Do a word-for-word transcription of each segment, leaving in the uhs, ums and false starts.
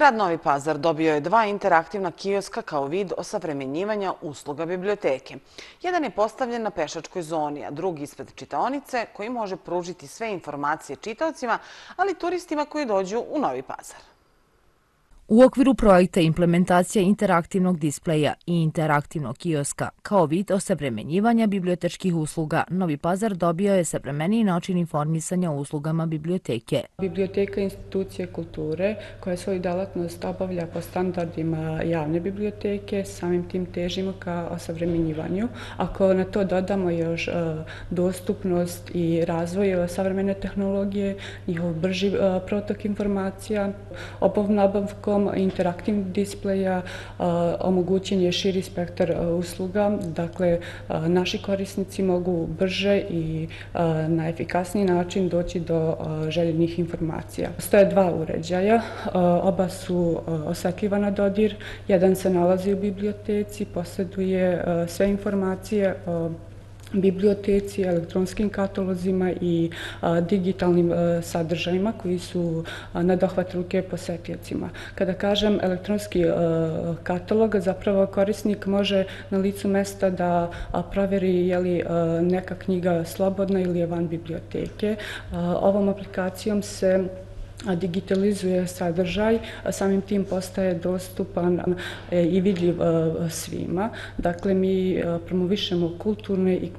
Grad Novi Pazar dobio je dva interaktivna kioska kao vid osavremenjivanja usluga biblioteke. Jedan je postavljen na pešačkoj zoni, a drugi ispred čitaonice koji može pružiti sve informacije čitaocima, ali i turistima koji dođu u Novi Pazar. U okviru projekta implementacija interaktivnog displeja i interaktivnog kioska kao vid osavremenjivanja bibliotečkih usluga, Novi Pazar dobio je savremeniji način informisanja o uslugama biblioteke. Biblioteka je institucija kulture koja svoju delatnost obavlja po standardima javne biblioteke, samim tim težimo ka osavremenjivanju. Ako na to dodamo još dostupnost i razvoj savremene tehnologije, njihov brži protok informacija, ovom nabavkom interaktivnih displeja omogućen je širi spektar usluga. Dakle, naši korisnici mogu brže i na efikasniji način doći do željenih informacija. Postoje dva uređaja, oba su osetljiva na dodir. Jedan se nalazi u biblioteci, posjeduje sve informacije o biblioteci, elektronskim katalozima i digitalnim sadržajima koji su na dohvat ruke posetiocima. Kada kažem elektronski katalog, zapravo korisnik može na licu mesta da proveri je li neka knjiga slobodna ili je van biblioteke. Ovom aplikacijom se digitalizuje sadržaj, samim tim postaje dostupan i vidljiv svima. Dakle, mi promovišemo kulturne i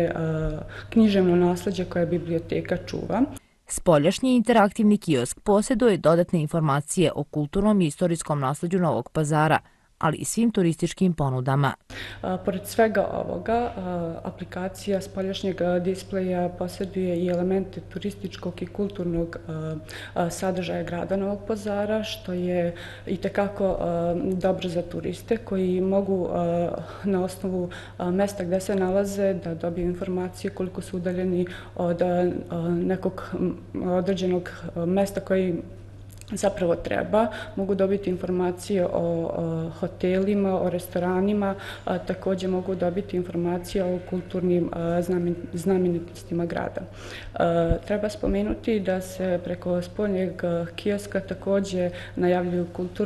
književno nasleđe koje biblioteka čuva. Spoljašnji interaktivni kiosk posjeduje dodatne informacije o kulturnom i istorijskom nasleđu Novog Pazara, ali i svim turističkim ponudama. Pored svega ovoga, aplikacija spoljašnjeg displeja posjeduje i elemente turističkog i kulturnog sadržaja grada Novog Pazara, što je itekako dobro za turiste koji mogu na osnovu mesta gde se nalaze da dobiju informacije koliko su udaljeni od nekog određenog mesta koji zapravo treba. Mogu dobiti informacije o hotelima, o restoranima, također mogu dobiti informacije o kulturnim znamenitostima grada. Treba spomenuti da se preko spoljnjeg kioska također najavljuju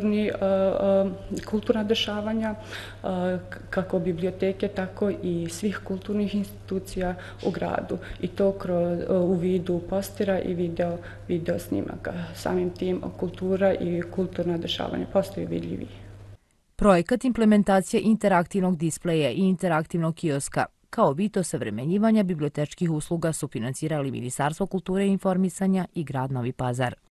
kulturna dešavanja, kako biblioteke, tako i svih kulturnih institucija u gradu. I to u vidu postera i video snimaka. Samim tim kultura i kulturna dešavanja postaju vidljivi. Projekat implementacije interaktivnog displeja i interaktivnog kioska kao vid osavremenjivanja bibliotečkih usluga su financirali Ministarstvo kulture i informisanja i grad Novi Pazar.